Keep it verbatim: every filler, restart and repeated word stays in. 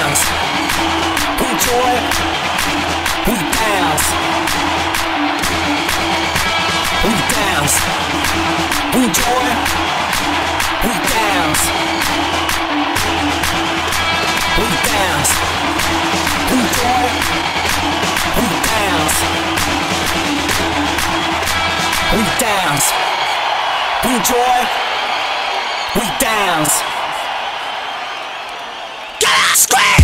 dance. We joy. We dance. We dance. We joy. We dance. We dance. We joy. We dance. We dance. We joy. We dance. Get out, scream!